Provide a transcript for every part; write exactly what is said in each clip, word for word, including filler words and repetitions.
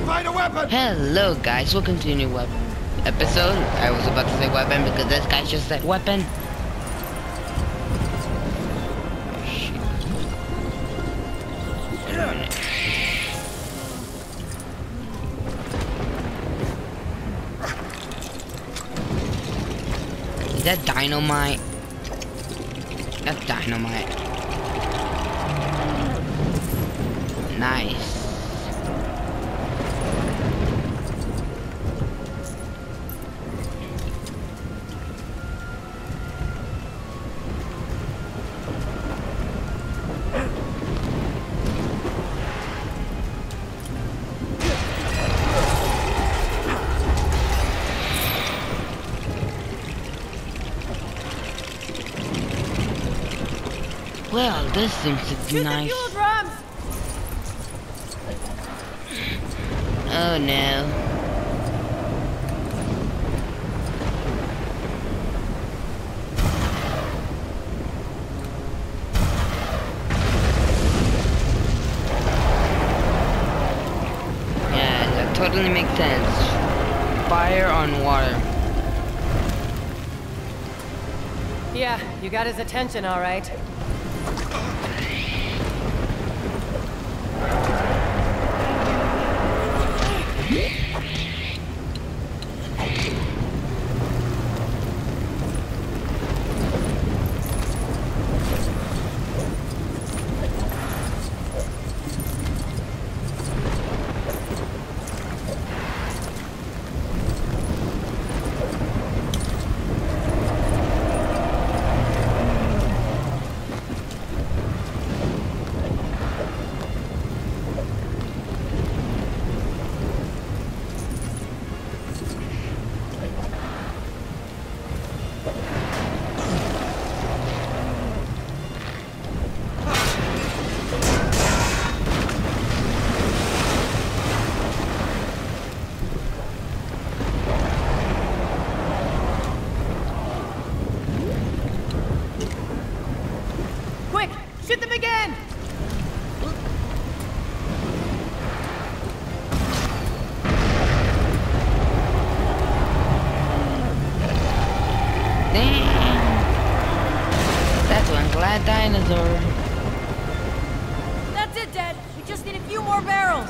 find a weapon! Hello guys, welcome to a new weapon episode. I was about to say weapon because this guy just said weapon. Shit. Wait a minute. Is that dynamite? That's dynamite. Nice. Well, this seems to be Shoot nice. the fuel drums! Oh no. Yeah, that totally makes sense. Fire on water. Yeah, you got his attention, all right. Quick, shoot them again! Damn. That's one glad dinosaur. That's it, Dad. We just need a few more barrels.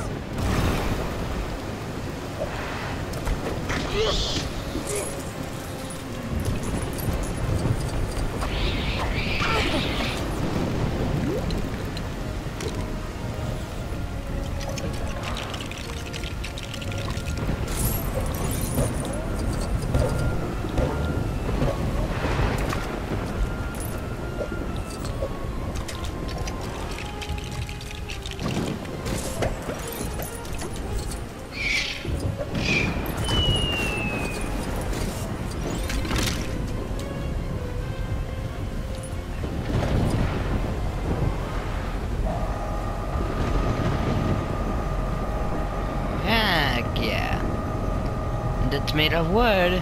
Heck yeah. That's made of wood.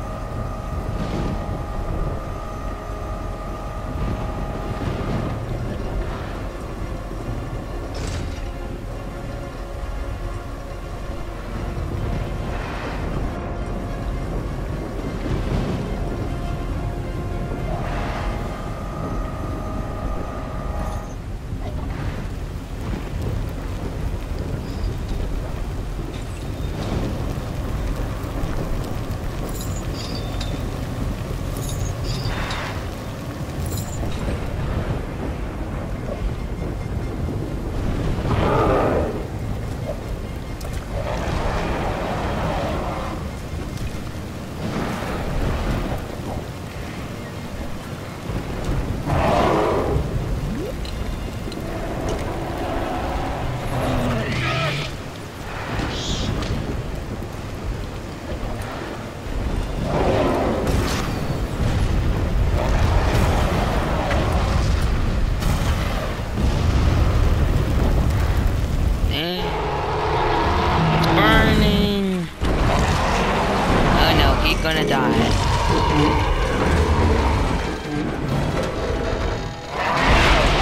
Gonna die.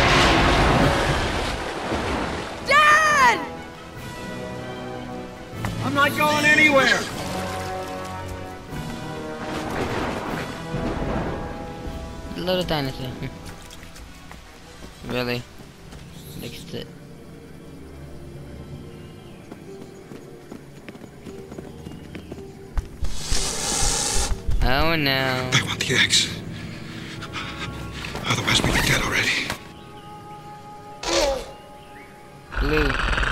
Dad! I'm not going anywhere! Little dinosaur. Really? Fixed it. Oh no. I want the eggs. Otherwise we'd be dead already. Blue.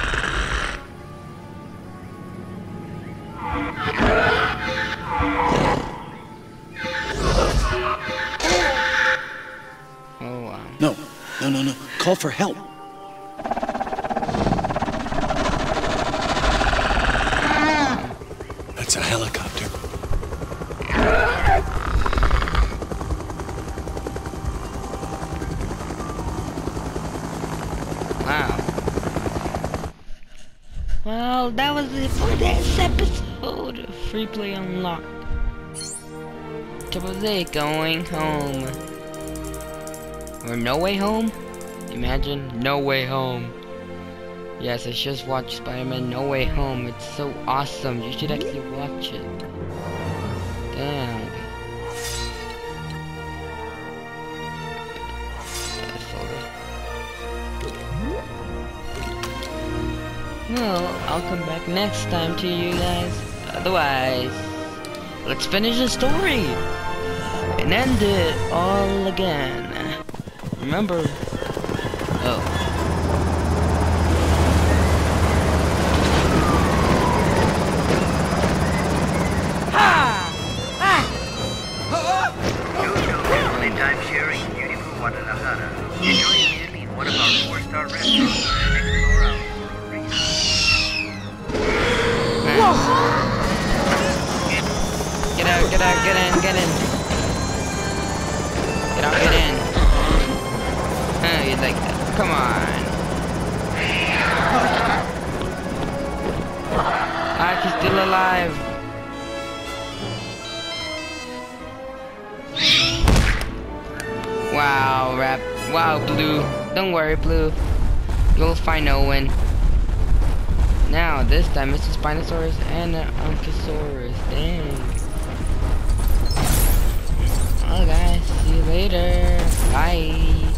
Oh wow. No, no, no, no. Call for help. That's a helicopter. Wow. Well, that was it for this episode. Free play unlocked. Triple Z going home. Or No Way Home? Imagine No Way Home. Yes, I just watched Spider-Man No Way Home. It's so awesome. You should actually watch it. Damn. Well, I'll come back next time to you guys. Otherwise, let's finish the story and end it all again. Remember, oh. Time sharing beautiful Guadalajara. Enjoy a meal in one of our four-star restaurants and explore our rural region. Get out, get out, get in, get in. Get out, get in. Oh, you like that. Come on. Ah, she's still alive. Wow, Rap. Wow, Blue. Don't worry, Blue. You'll find Owen. Now, this time it's a Spinosaurus and an Ankylosaurus. Dang. Well, guys, see you later. Bye.